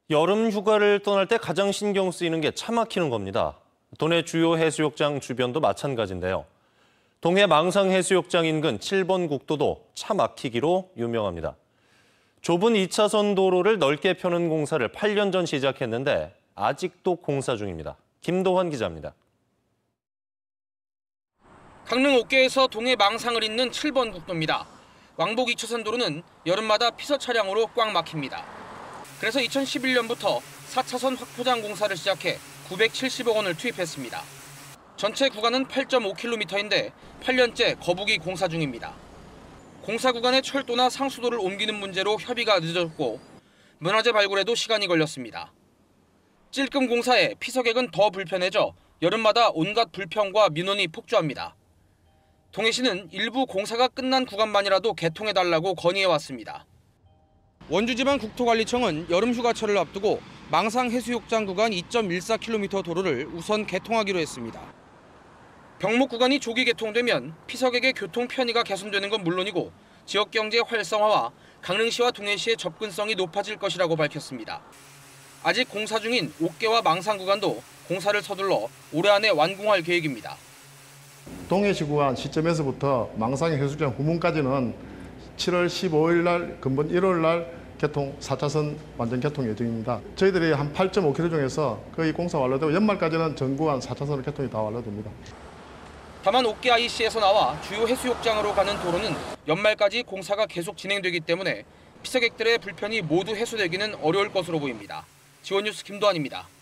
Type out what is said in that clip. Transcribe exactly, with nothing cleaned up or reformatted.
여름 휴가를 떠날 때 가장 신경 쓰이는 게 차 막히는 겁니다. 도내 주요 해수욕장 주변도 마찬가지인데요. 동해 망상해수욕장 인근 칠 번 국도도 차 막히기로 유명합니다. 좁은 이 차선 도로를 넓게 펴는 공사를 팔 년 전 시작했는데 아직도 공사 중입니다. 김도환 기자입니다. 강릉 옥계에서 동해 망상을 잇는 칠 번 국도입니다. 왕복 이 차선 도로는 여름마다 피서 차량으로 꽉 막힙니다. 그래서 이천십일 년부터 사 차선 확포장 공사를 시작해 구백칠십억 원을 투입했습니다. 전체 구간은 팔 점 오 킬로미터인데 팔 년째 거북이 공사 중입니다. 공사 구간의 철도나 상수도를 옮기는 문제로 협의가 늦어졌고 문화재 발굴에도 시간이 걸렸습니다. 찔끔 공사에 피서객은 더 불편해져 여름마다 온갖 불평과 민원이 폭주합니다. 동해시는 일부 공사가 끝난 구간만이라도 개통해달라고 건의해왔습니다. 원주지방국토관리청은 여름휴가철을 앞두고 망상해수욕장 구간 이 점 일사 킬로미터 도로를 우선 개통하기로 했습니다. 병목 구간이 조기 개통되면 피서객의 교통 편의가 개선되는 건 물론이고 지역경제 활성화와 강릉시와 동해시의 접근성이 높아질 것이라고 밝혔습니다. 아직 공사 중인 옥계와 망상 구간도 공사를 서둘러 올해 안에 완공할 계획입니다. 동해시 구간 시점에서부터 망상해수욕장 후문까지는 칠월 십오일 날, 금번 일월 날 개통 사 차선 완전 개통 예정입니다. 저희들이 한 팔 점 오 킬로미터 중에서 거의 공사 완료되고 연말까지는 전 구간 사 차선 개통이 다 완료됩니다. 다만 옥계 아이씨에서 나와 주요 해수욕장으로 가는 도로는 연말까지 공사가 계속 진행되기 때문에 피서객들의 불편이 모두 해소되기는 어려울 것으로 보입니다. 지원뉴스 김도환입니다.